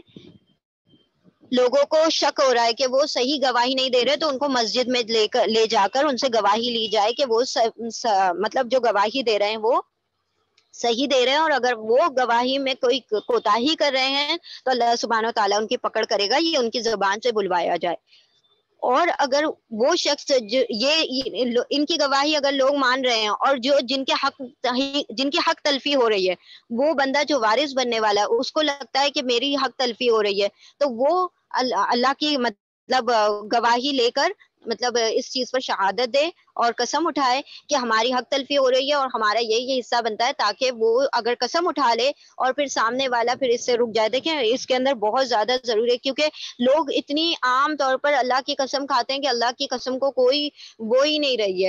لوگوں کو شک ہو رہا ہے کہ وہ صحیح گواہی نہیں دے رہے تو ان کو مسجد میں لے کر لے جا کر ان سے گواہی لی جائے کہ وہ س, س, مطلب جو گواہی دے رہے ہیں وہ صحیح دے رہے ہیں، اور اگر وہ گواہی میں کوئی کوتاہی کر رہے ہیں تو اللہ سبحانہ و تعالیٰ ان کی پکڑ کرے گا، یہ ان کی زبان سے بلوایا جائے. اور اگر وہ شخص جو یہ ان کی گواہی اگر لوگ مان رہے ہیں اور جو جن کے حق جن کی حق تلفی ہو رہی ہے وہ بندہ جو وارث بننے والا ہے اس کو لگتا ہے کہ میری حق تلفی ہو رہی ہے تو وہ اللہ کی مطلب گواہی لے کر مطلب اس چیز پر شہادت دے اور قسم اٹھائے کہ ہماری حق تلفی ہو رہی ہے اور ہمارا یہی یہ حصہ بنتا ہے، تاکہ وہ اگر قسم اٹھا لے اور پھر سامنے والا پھر اس سے رک جائے. دیکھیں اس کے اندر بہت زیادہ ضروری ہے، کیونکہ لوگ اتنی عام طور پر اللہ کی قسم کھاتے ہیں کہ اللہ کی قسم کو کوئی وہ ہی نہیں رہی ہے.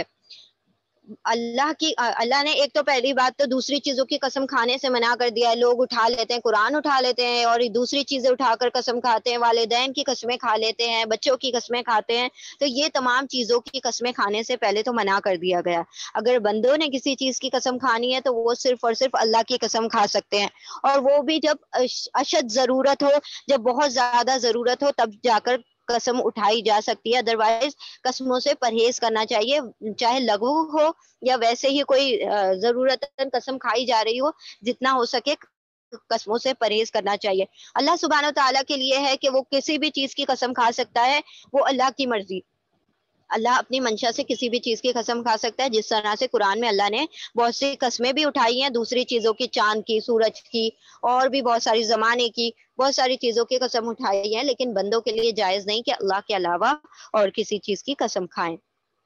اللہ کی اللہ نے ایک تو پہلی بات تو دوسری چیزوں کی قسم کھانے سے منع کر دیا ہے. لوگ اٹھا لیتے ہیں، قرآن اٹھا لیتے ہیں اور دوسری چیزیں اٹھا کر قسم کھاتے ہیں، والدین کی قسمیں کھا لیتے ہیں، بچوں کی قسمیں کھاتے ہیں. تو یہ تمام چیزوں کی قسمیں کھانے سے پہلے تو منع کر دیا گیا. اگر بندوں نے کسی چیز کی قسم کھانی ہے تو وہ صرف اور صرف اللہ کی قسم کھا سکتے ہیں، اور وہ بھی جب اشد ضرورت ہو، جب بہت زیادہ ضرورت ہو تب جا کر قسم اٹھائی جا سکتی ہے. ادروائز قسموں سے پرہیز کرنا چاہیے، چاہے لغو ہو یا ویسے ہی کوئی ضرورت قسم کھائی جا رہی ہو، جتنا ہو سکے قسموں سے پرہیز کرنا چاہیے. اللہ سبحانہ و تعالیٰ کے لیے ہے کہ وہ کسی بھی چیز کی قسم کھا سکتا ہے، وہ اللہ کی مرضی. اللہ اپنی منشا سے کسی بھی چیز کی قسم کھا سکتا ہے، جس طرح سے قرآن میں اللہ نے بہت سی قسمیں بھی اٹھائی ہیں دوسری چیزوں کی، چاند کی، سورج کی، اور بھی بہت ساری زمانے کی، بہت ساری چیزوں کی قسم اٹھائی ہے. لیکن بندوں کے لیے جائز نہیں کہ اللہ کے علاوہ اور کسی چیز کی قسم کھائیں.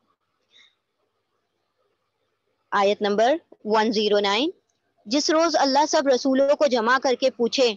آیت نمبر ایک سو نو، جس روز اللہ سب رسولوں کو جمع کر کے پوچھے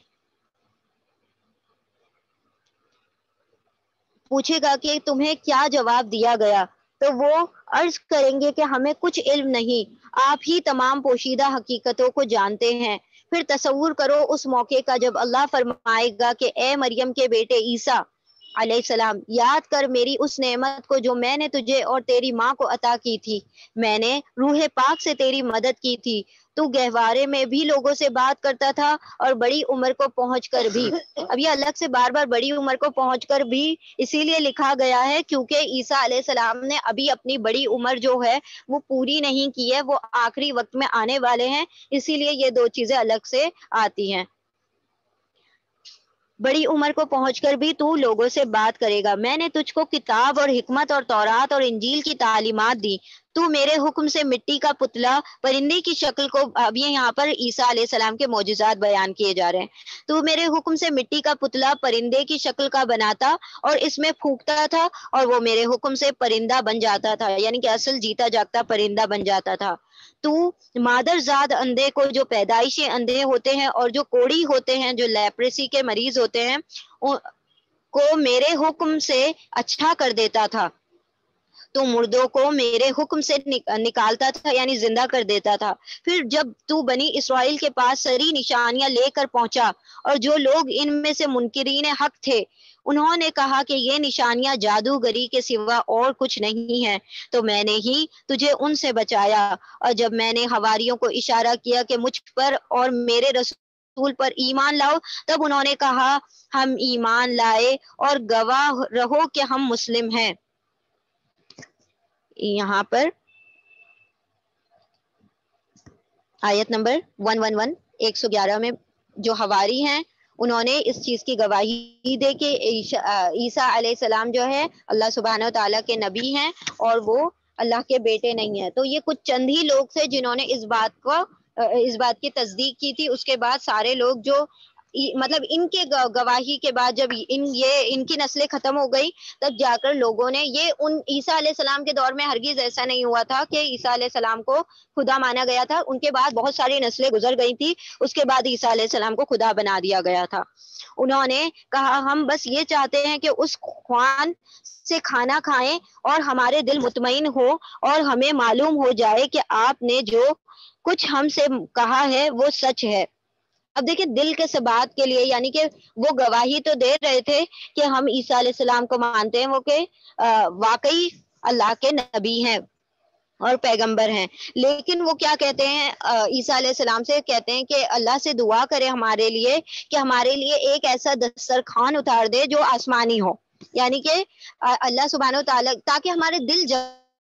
پوچھے گا کہ تمہیں کیا جواب دیا گیا تو وہ عرض کریں گے کہ ہمیں کچھ علم نہیں، آپ ہی تمام پوشیدہ حقیقتوں کو جانتے ہیں. پھر تصور کرو اس موقع کا جب اللہ فرمائے گا کہ اے مریم کے بیٹے عیسیٰ، علیہ السلام یاد کر میری اس نعمت کو جو میں نے تجھے اور تیری ماں کو عطا کی تھی. میں نے روح پاک سے تیری مدد کی تھی. تو گہوارے میں بھی لوگوں سے بات کرتا تھا اور بڑی عمر کو پہنچ کر بھی. اب یہ الگ سے بار بار بڑی عمر کو پہنچ کر بھی اسی لیے لکھا گیا ہے کیونکہ عیسیٰ علیہ السلام نے ابھی اپنی بڑی عمر جو ہے وہ پوری نہیں کی ہے, وہ آخری وقت میں آنے والے ہیں, اسی لیے یہ دو چیزیں الگ سے آتی ہیں. بڑی عمر کو پہنچ کر بھی تو لوگوں سے بات کرے گا. میں نے تجھ کو کتاب اور حکمت اور تورات اور انجیل کی تعلیمات دی. تو میرے حکم سے مٹی کا پتلا پرندے کی شکل کو, اب یہ یہاں پر عیسیٰ علیہ السلام کے معجزات بیان کیے جا رہے ہیں. تو میرے حکم سے مٹی کا پتلا پرندے کی شکل کا بناتا اور اس میں پھونکتا تھا اور وہ میرے حکم سے پرندہ بن جاتا تھا, یعنی کہ اصل جیتا جاگتا پرندہ بن جاتا تھا. تو مادر زاد اندھے کو, جو پیدائشی اندھے ہوتے ہیں اور جو کوڑی ہوتے ہیں, جو لیپریسی کے مریض ہوتے ہیں, کو میرے حکم سے اچھا کر دیتا تھا. تو مردوں کو میرے حکم سے نکالتا تھا, یعنی زندہ کر دیتا تھا. پھر جب تو بنی اسرائیل کے پاس سری نشانیاں لے کر پہنچا اور جو لوگ ان میں سے منکرین حق تھے انہوں نے کہا کہ یہ نشانیاں جادوگری کے سوا اور کچھ نہیں ہیں, تو میں نے ہی تجھے ان سے بچایا. اور جب میں نے حواریوں کو اشارہ کیا کہ مجھ پر اور میرے رسول پر ایمان لاؤ, تب انہوں نے کہا ہم ایمان لائے اور گواہ رہو کہ ہم مسلم ہیں. یہاں پر آیت نمبر ایک سو گیارہ میں جو حواری ہیں انہوں نے اس چیز کی گواہی دے کہ عیسیٰ علیہ السلام جو ہے اللہ سبحانہ و تعالیٰ کے نبی ہیں اور وہ اللہ کے بیٹے نہیں ہیں. تو یہ کچھ چند ہی لوگ تھے جنہوں نے اس بات کو اس بات کی تصدیق کی تھی. اس کے بعد سارے لوگ جو مطلب ان کے گواہی کے بعد جب ان یہ ان کی نسلیں ختم ہو گئی تب جا کر لوگوں نے یہ ان عیسیٰ علیہ السلام کے دور میں ہرگز ایسا نہیں ہوا تھا کہ عیسیٰ علیہ السلام کو خدا مانا گیا تھا. ان کے بعد بہت ساری نسلیں گزر گئی تھی, اس کے بعد عیسیٰ علیہ السلام کو خدا بنا دیا گیا تھا. انہوں نے کہا ہم بس یہ چاہتے ہیں کہ اس خوان سے کھانا کھائیں اور ہمارے دل مطمئن ہو اور ہمیں معلوم ہو جائے کہ آپ نے جو کچھ ہم سے کہا ہے وہ سچ ہے. اب دیکھیں دل کے ثبات کے لیے, یعنی کہ وہ گواہی تو دے رہے تھے کہ ہم عیسیٰ علیہ السلام کو مانتے ہیں, وہ کہ واقعی اللہ کے نبی ہیں اور پیغمبر ہیں, لیکن وہ کیا کہتے ہیں عیسیٰ علیہ السلام سے, کہتے ہیں کہ اللہ سے دعا کرے ہمارے لیے کہ ہمارے لیے ایک ایسا دسترخوان اتار دے جو آسمانی ہو, یعنی کہ اللہ سبحانہ و تعالیٰ, تاکہ ہمارے دل جب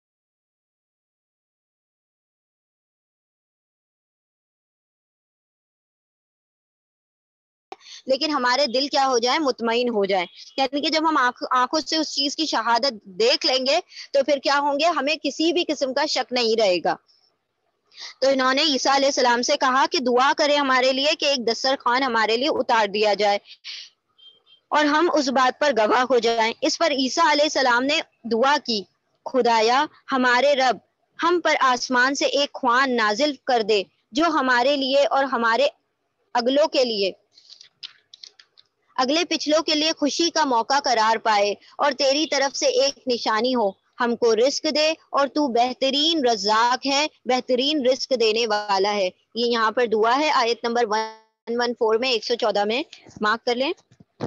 لیکن ہمارے دل کیا ہو جائے, مطمئن ہو جائے. یعنی کہ جب ہم آنکھوں سے اس چیز کی شہادت دیکھ لیں گے تو پھر کیا ہوں گے, ہمیں کسی بھی قسم کا شک نہیں رہے گا. تو انہوں نے عیسیٰ علیہ السلام سے کہا کہ دعا کرے ہمارے لیے کہ ایک دسترخوان ہمارے لیے اتار دیا جائے اور ہم اس بات پر گواہ ہو جائیں. اس پر عیسیٰ علیہ السلام نے دعا کی, خدایا ہمارے رب ہم پر آسمان سے ایک خوان نازل کر دے جو ہمارے لیے اور ہمارے اگلوں کے لیے اگلے پچھلوں کے لیے خوشی کا موقع قرار پائے اور تیری طرف سے ایک نشانی ہو. ہم کو رزق دے اور تو بہترین رزاق ہے, بہترین رزق دینے والا ہے. یہ یہاں پر دعا ہے آیت نمبر ایک سو چودہ میں, ایک سو چودہ میں مارک کر لیں.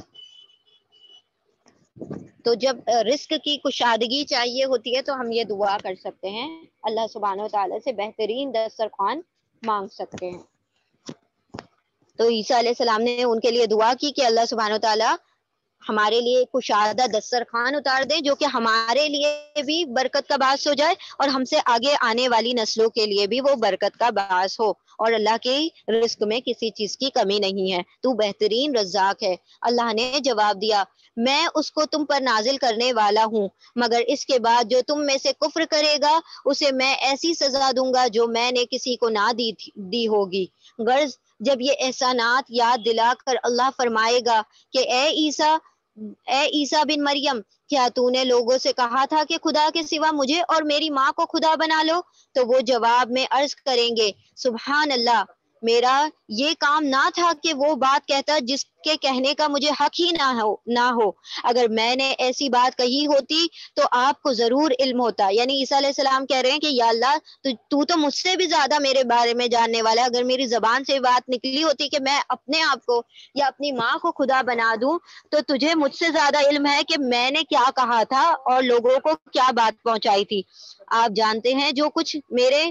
تو جب رزق کی کشادگی چاہیے ہوتی ہے تو ہم یہ دعا کر سکتے ہیں, اللہ سبحانہ و تعالیٰ سے بہترین دسترخوان مانگ سکتے ہیں. تو عیسیٰ علیہ السلام نے ان کے لیے دعا کی کہ اللہ سبحانہ و تعالیٰ ہمارے لیے کشادہ دسترخوان اتار دے جو کہ ہمارے لیے بھی برکت کا باعث ہو جائے اور ہم سے آگے آنے والی نسلوں کے لیے بھی وہ برکت کا باعث ہو, اور اللہ کے رزق میں کسی چیز کی کمی نہیں ہے, تو بہترین رزاق ہے. اللہ نے جواب دیا میں اس کو تم پر نازل کرنے والا ہوں, مگر اس کے بعد جو تم میں سے کفر کرے گا اسے میں ایسی سزا دوں گا جو میں نے کسی کو نہ دی, دی ہوگی. غرض جب یہ احسانات یاد دلا کر اللہ فرمائے گا کہ اے عیسیٰ اے عیسیٰ بن مریم, کیا تو نے لوگوں سے کہا تھا کہ خدا کے سوا مجھے اور میری ماں کو خدا بنا لو, تو وہ جواب میں عرض کریں گے سبحان اللہ, میرا یہ کام نہ تھا کہ وہ بات کہتا جس کے کہنے کا مجھے حق ہی نہ ہو نہ ہو اگر میں نے ایسی بات کہی ہوتی تو آپ کو ضرور علم ہوتا. یعنی عیسیٰ علیہ السلام کہہ رہے ہیں کہ یا اللہ تو تو, تو مجھ سے بھی زیادہ میرے بارے میں جاننے والا ہے. اگر میری زبان سے بات نکلی ہوتی کہ میں اپنے آپ کو یا اپنی ماں کو خدا بنا دوں تو تجھے مجھ سے زیادہ علم ہے کہ میں نے کیا کہا تھا اور لوگوں کو کیا بات پہنچائی تھی. آپ جانتے ہیں جو کچھ میرے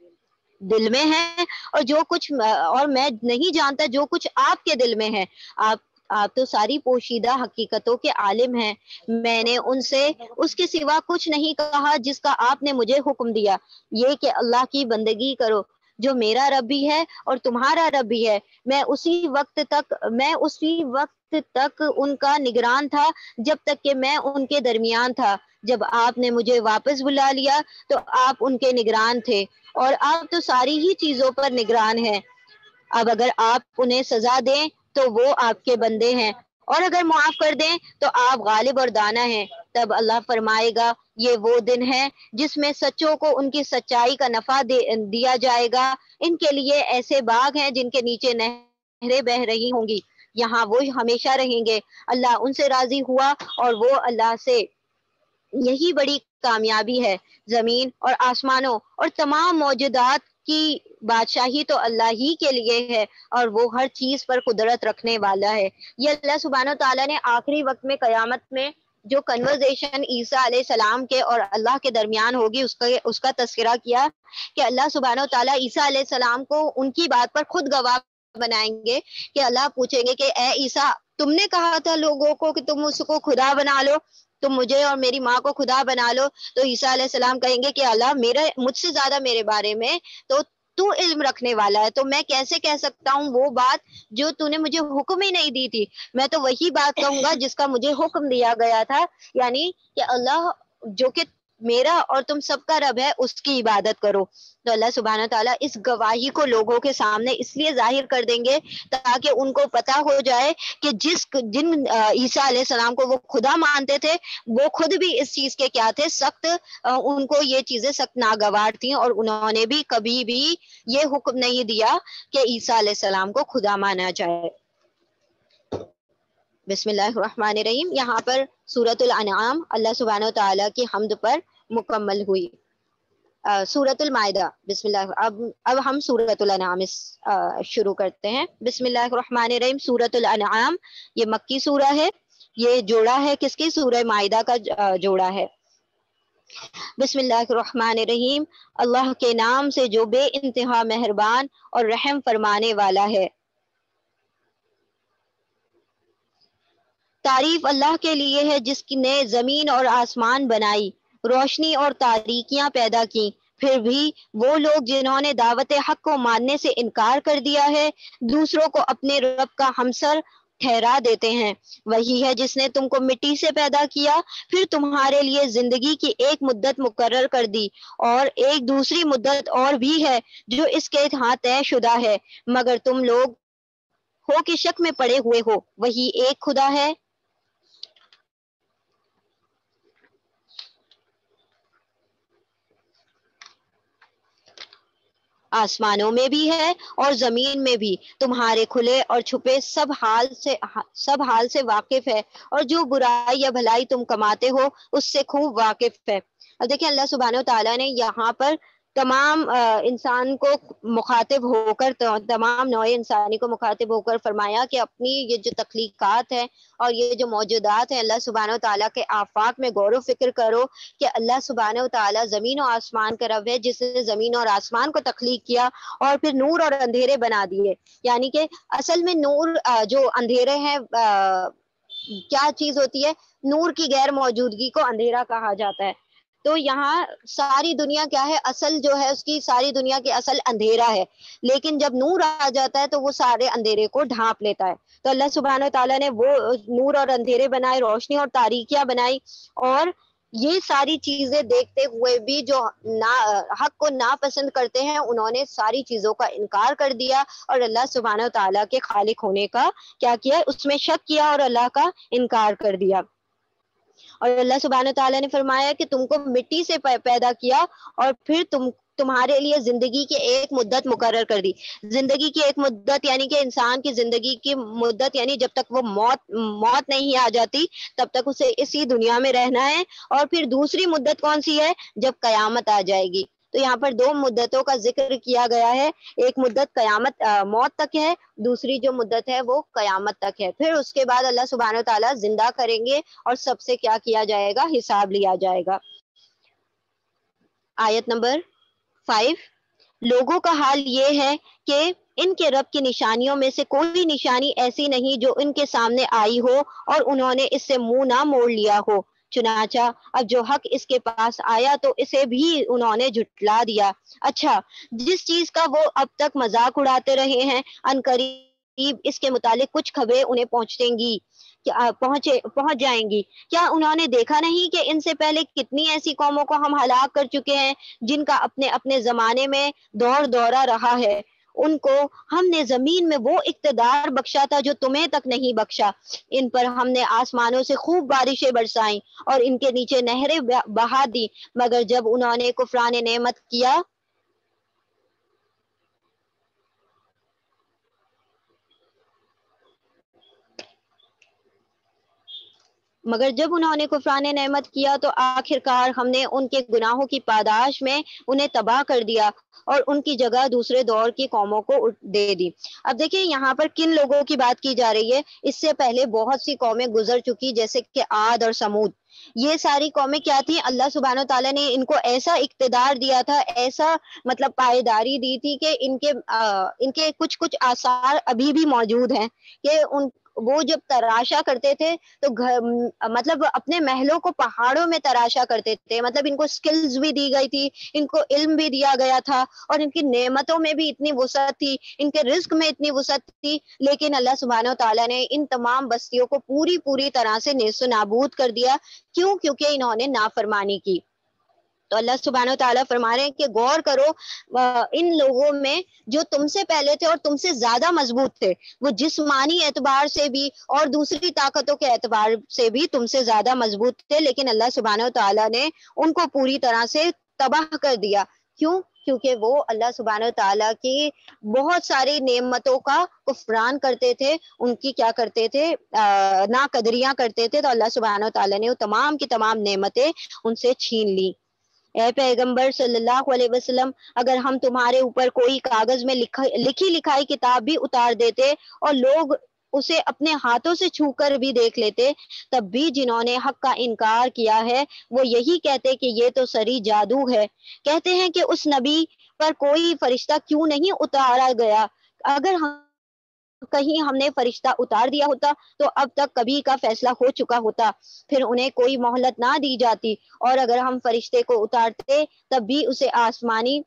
دل میں ہے اور جو کچھ اور میں نہیں جانتا جو کچھ آپ کے دل میں ہے. آپ آپ تو ساری پوشیدہ حقیقتوں کے عالم ہیں. میں نے ان سے اس کے سوا کچھ نہیں کہا جس کا آپ نے مجھے حکم دیا یہ کہ اللہ کی بندگی کرو جو میرا رب بھی ہے اور تمہارا رب بھی ہے. میں اسی وقت تک میں اسی وقت تک ان کا نگران تھا جب تک کہ میں ان کے درمیان تھا. جب آپ نے مجھے واپس بلا لیا تو آپ ان کے نگران تھے اور آپ تو ساری ہی چیزوں پر نگران ہیں. اب اگر آپ انہیں سزا دیں تو وہ آپ کے بندے ہیں اور اگر معاف کر دیں تو آپ غالب اور دانا ہیں. تب اللہ فرمائے گا یہ وہ دن ہے جس میں سچوں کو ان کی سچائی کا نفع دیا جائے گا. ان کے لیے ایسے باغ ہیں جن کے نیچے نہریں بہ رہی ہوں گی یہاں وہ ہمیشہ رہیں گے. اللہ ان سے راضی ہوا اور وہ اللہ سے یہی بڑی کامیابی ہے. زمین اور آسمانوں اور تمام موجودات کی بادشاہی تو اللہ ہی کے لیے ہے اور وہ ہر چیز پر قدرت رکھنے والا ہے. یہ اللہ سبحانہ و تعالیٰ نے آخری وقت میں قیامت میں جو کنورزیشن عیسیٰ علیہ السلام کے اور اللہ کے درمیان ہوگی اس کا اس کا تذکرہ کیا کہ اللہ سبحانہ و تعالیٰ عیسیٰ علیہ السلام کو ان کی بات پر خود گواہ بنائیں گے کہ اللہ پوچھیں گے کہ اے عیسیٰ تم نے کہا تھا لوگوں کو کہ تم اس کو خدا بنا لو تم مجھے اور میری ماں کو خدا بنا لو. تو عیسیٰ علیہ السلام کہیں گے کہ اللہ میرے مجھ سے زیادہ میرے بارے میں تو تو علم رکھنے والا ہے تو میں کیسے کہہ سکتا ہوں وہ بات جو تو نے مجھے حکم ہی نہیں دی تھی. میں تو وہی بات کہوں گا جس کا مجھے حکم دیا گیا تھا یعنی کہ اللہ جو کہ میرا اور تم سب کا رب ہے اس کی عبادت کرو. تو اللہ سبحانہ تعالیٰ اس گواہی کو لوگوں کے سامنے اس لیے ظاہر کر دیں گے تاکہ ان کو پتہ ہو جائے کہ جس جن عیسیٰ علیہ السلام کو وہ خدا مانتے تھے وہ خود بھی اس چیز کے کیا تھے سخت ان کو یہ چیزیں سخت ناگوار تھیں اور انہوں نے بھی کبھی بھی یہ حکم نہیں دیا کہ عیسیٰ علیہ السلام کو خدا مانا جائے. بسم اللہ الرحمن الرحیم. یہاں پر سورۃ الانعام اللہ سبحانہ و تعالیٰ کی حمد پر مکمل ہوئی. سورۃ المائدہ بسم اللہ. اب اب ہم سورۃ الانعام شروع کرتے ہیں. بسم اللہ الرحمن الرحیم. سورۃ الانعام یہ مکی سورہ ہے. یہ جوڑا ہے کس کی سورہ مائدہ کا جوڑا ہے. بسم اللہ الرحمن الرحیم. اللہ کے نام سے جو بے انتہا مہربان اور رحم فرمانے والا ہے. تعریف اللہ کے لیے ہے جس نے زمین اور آسمان بنائی روشنی اور تاریکیاں پیدا کی. پھر بھی وہ لوگ جنہوں نے دعوت حق کو ماننے سے انکار کر دیا ہے دوسروں کو اپنے رب کا ہمسر ٹھہرا دیتے ہیں. وہی ہے جس نے تم کو مٹی سے پیدا کیا پھر تمہارے لیے زندگی کی ایک مدت مقرر کر دی اور ایک دوسری مدت اور بھی ہے جو اس کے ہاں طے شدہ ہے مگر تم لوگ ہو کہ شک میں پڑے ہوئے ہو. وہی ایک خدا ہے آسمانوں میں بھی ہے اور زمین میں بھی تمہارے کھلے اور چھپے سب حال سے سب حال سے واقف ہے اور جو برائی یا بھلائی تم کماتے ہو اس سے خوب واقف ہے. اب دیکھیں اللہ سبحانہ و تعالیٰ نے یہاں پر تمام انسان کو مخاطب ہو کر تمام نوع انسانی کو مخاطب ہو کر فرمایا کہ اپنی یہ جو تخلیقات ہیں اور یہ جو موجودات ہیں اللہ سبحانہ و تعالیٰ کے آفاق میں غور و فکر کرو کہ اللہ سبحانہ و تعالیٰ زمین و آسمان کا رب ہے جس نے زمین اور آسمان کو تخلیق کیا اور پھر نور اور اندھیرے بنا دیے. یعنی کہ اصل میں نور جو اندھیرے ہیں کیا چیز ہوتی ہے نور کی غیر موجودگی کو اندھیرا کہا جاتا ہے. تو یہاں ساری دنیا کیا ہے اصل جو ہے اس کی ساری دنیا کی اصل اندھیرا ہے لیکن جب نور آ جاتا ہے تو وہ سارے اندھیرے کو ڈھانپ لیتا ہے. تو اللہ سبحانہ و تعالیٰ نے وہ نور اور اندھیرے بنائے روشنی اور تاریکیاں بنائی اور یہ ساری چیزیں دیکھتے ہوئے بھی جو نا حق کو ناپسند کرتے ہیں انہوں نے ساری چیزوں کا انکار کر دیا اور اللہ سبحانہ و تعالیٰ کے خالق ہونے کا کیا کیا اس میں شک کیا اور اللہ کا انکار کر دیا. اور اللہ سبحانہ و تعالیٰ نے فرمایا کہ تم کو مٹی سے پیدا کیا اور پھر تم تمہارے لیے زندگی کی ایک مدت مقرر کر دی. زندگی کی ایک مدت یعنی کہ انسان کی زندگی کی مدت یعنی جب تک وہ موت موت نہیں آ جاتی تب تک اسے اسی دنیا میں رہنا ہے. اور پھر دوسری مدت کون سی ہے؟ جب قیامت آ جائے گی. تو یہاں پر دو مدتوں کا ذکر کیا گیا ہے. ایک مدت قیامت موت تک ہے، دوسری جو مدت ہے وہ قیامت تک ہے. پھر اس کے بعد اللہ سبحانہ و تعالیٰ زندہ کریں گے اور سب سے کیا کیا جائے گا؟ حساب لیا جائے گا. آیت نمبر فائیو. لوگوں کا حال یہ ہے کہ ان کے رب کی نشانیوں میں سے کوئی نشانی ایسی نہیں جو ان کے سامنے آئی ہو اور انہوں نے اس سے منہ نہ موڑ لیا ہو. چنانچہ اب جو حق اس کے پاس آیا تو اسے بھی انہوں نے جھٹلا دیا. اچھا، جس چیز کا وہ اب تک مذاق اڑاتے رہے ہیں ان قریب اس کے متعلق کچھ خبریں انہیں پہنچیں گی پہنچے پہنچ جائیں گی. کیا انہوں نے دیکھا نہیں کہ ان سے پہلے کتنی ایسی قوموں کو ہم ہلاک کر چکے ہیں جن کا اپنے اپنے زمانے میں دور دورہ رہا ہے. ان کو ہم نے زمین میں وہ اقتدار بخشا تھا جو تمہیں تک نہیں بخشا. ان پر ہم نے آسمانوں سے خوب بارشیں برسائیں اور ان کے نیچے نہریں بہا دی، مگر جب انہوں نے کفران نعمت کیا مگر جب انہوں نے کفران نعمت کیا تو آخر کار ہم نے ان کے گناہوں کی پاداش میں انہیں تباہ کر دیا اور ان کی جگہ دوسرے دور کی قوموں کو دے دی. اب دیکھیں یہاں پر کن لوگوں کی بات کی جا رہی ہے. اس سے پہلے بہت سی قومیں گزر چکی جیسے کہ عاد اور سمود. یہ ساری قومیں کیا تھیں؟ اللہ سبحانہ و تعالیٰ نے ان کو ایسا اقتدار دیا تھا، ایسا مطلب پائیداری دی تھی کہ ان کے ان کے کچھ کچھ آثار ابھی بھی موجود ہیں کہ ان وہ جب تراشا کرتے تھے تو گھر مطلب اپنے محلوں کو پہاڑوں میں تراشا کرتے تھے. مطلب ان کو سکلز بھی دی گئی تھی، ان کو علم بھی دیا گیا تھا اور ان کی نعمتوں میں بھی اتنی وسعت تھی، ان کے رزق میں اتنی وسعت تھی. لیکن اللہ سبحانہ و تعالیٰ نے ان تمام بستیوں کو پوری پوری طرح سے نیست و نابود کر دیا. کیوں؟ کیونکہ انہوں نے نافرمانی کی. تو اللہ سبحانہ و تعالیٰ فرما رہے ہیں کہ غور کرو ان لوگوں میں جو تم سے پہلے تھے اور تم سے زیادہ مضبوط تھے، وہ جسمانی اعتبار سے بھی اور دوسری طاقتوں کے اعتبار سے بھی تم سے زیادہ مضبوط تھے، لیکن اللہ سبحانہ و تعالیٰ نے ان کو پوری طرح سے تباہ کر دیا. کیوں؟ کیونکہ وہ اللہ سبحانہ و تعالیٰ کی بہت ساری نعمتوں کا کفران کرتے تھے، ان کی کیا کرتے تھے؟ ناقدریاں کرتے تھے. تو اللہ سبحانہ و تعالیٰ نے وہ تمام کی تمام نعمتیں ان سے چھین لی. اے پیغمبر صلی اللہ علیہ وسلم، اگر ہم تمہارے اوپر کوئی کاغذ میں لکھی لکھائی کتاب بھی اتار دیتے اور لوگ اسے اپنے ہاتھوں سے چھو کر بھی دیکھ لیتے، تب بھی جنہوں نے حق کا انکار کیا ہے وہ یہی کہتے کہ یہ تو سری جادو ہے. کہتے ہیں کہ اس نبی پر کوئی فرشتہ کیوں نہیں اتارا گیا؟ اگر ہم کہیں ہم نے فرشتہ اتار دیا ہوتا تو اب تک کبھی کا فیصلہ ہو چکا ہوتا، پھر انہیں کوئی مہلت نہ دی جاتی. اور اگر ہم فرشتے کو اتارتے تب بھی اسے آسمانی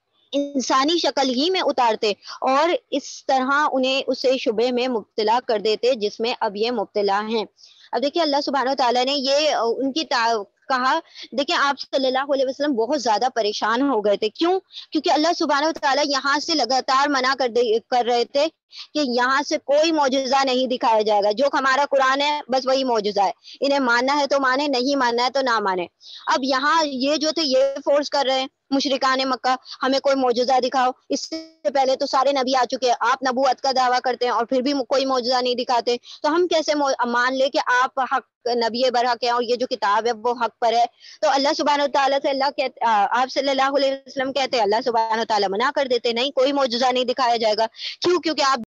انسانی شکل ہی میں اتارتے اور اس طرح انہیں اسے شبے میں مبتلا کر دیتے جس میں اب یہ مبتلا ہیں. اب دیکھیں اللہ سبحانہ و تعالیٰ نے یہ ان کی کہا. دیکھیں آپ صلی اللہ علیہ وسلم بہت زیادہ پریشان ہو گئے تھے. کیوں؟ کیونکہ اللہ سبحانہ و تعالیٰ یہاں سے لگاتار منع کر دے کر رہے تھے کہ یہاں سے کوئی معجزہ نہیں دکھایا جائے گا. جو ہمارا قرآن ہے بس وہی معجزہ ہے، انہیں ماننا ہے تو مانے، نہیں ماننا ہے تو نہ مانے. اب یہاں یہ جو تھے یہ فورس کر رہے ہیں مشرکان مکہ، ہمیں کوئی معجزہ دکھاؤ. اس سے پہلے تو سارے نبی آ چکے ہیں، آپ نبوت کا دعویٰ کرتے ہیں اور پھر بھی کوئی معجزہ نہیں دکھاتے، تو ہم کیسے مان لے کہ آپ حق نبی برحق ہیں اور یہ جو کتاب ہے وہ حق پر ہے؟ تو اللہ سبحانہ و تعالیٰ سے اللہ کہتے آپ صلی اللہ علیہ وسلم کہتے ہیں، اللہ سبحانہ و تعالیٰ منع کر دیتے، نہیں کوئی معجزہ نہیں دکھایا جائے گا. کیوں؟ کیونکہ آپ